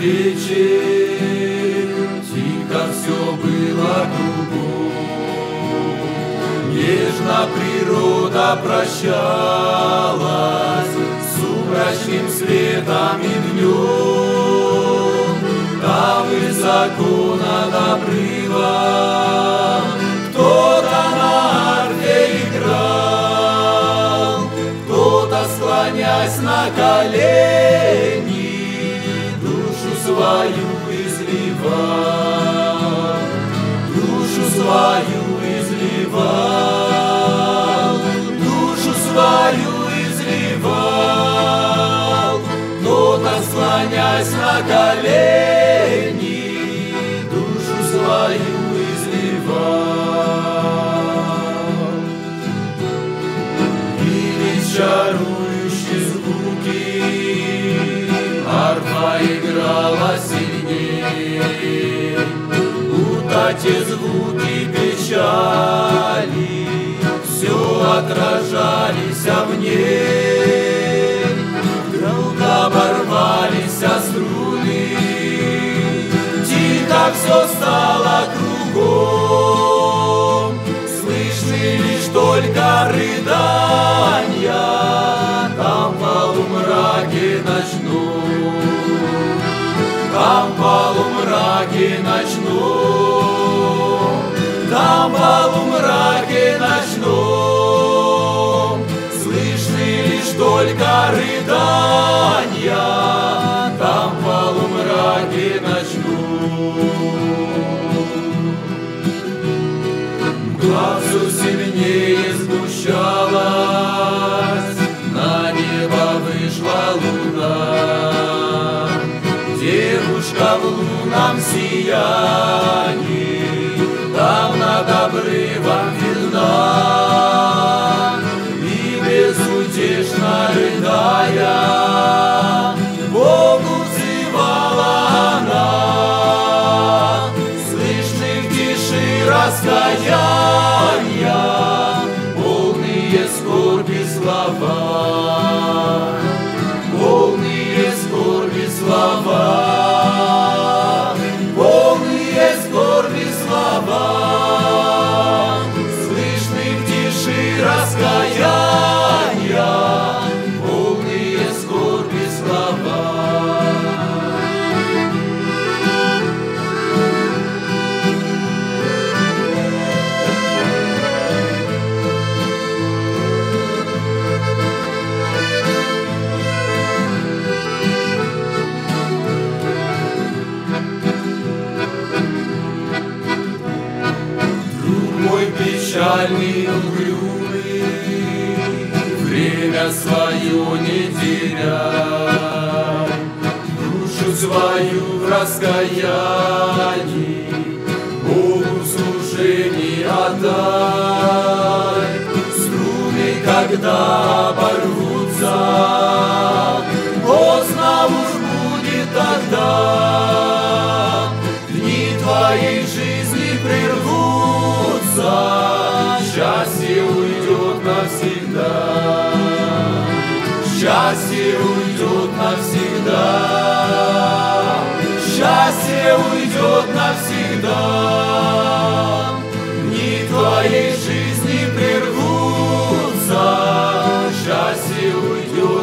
вечер тихо все было кругом. Нежно природа прощалась с сумрачным светом и днем. Там высоко над обрывом кто-то на арфе играл, кто-то, склонясь на колени, душу свою изливал, душу свою изливал, душу свою изливал, кто-то, склонясь на колени, душу свою изливал. Бились чарующие звуки, арфа играла сильней, будто те звуки печали все отражались в ней. Вдруг оборвались струны, тихо все стало кругом, слышны лишь только рыдания там в полумраке ночном, там в полумраке ночном, там в полумраке ночном, слышны лишь только рыдания там в полумраке ночном. Мгла все сильнее сгущалась, на небо вышла луна. Девушка в лунном сиянии там над обрывом видна, и безутешно рыдая Богу взывала она. Слышны в тиши раскаяния, полные скорби слова, полные скорби слова, полные скорби слова. Слышны в тиши раскаяния, полные скорби слова. Печальный, угрюмый, время свое не теряй, душу свою в раскаянии Богу в служении отдай. Струны, когда оборвутся, поздно уж будет тогда, дни твоей жизни прервутся, счастье уйдет навсегда, счастье уйдет навсегда, счастье уйдет навсегда, дни твоей жизни прервутся, счастье уйдет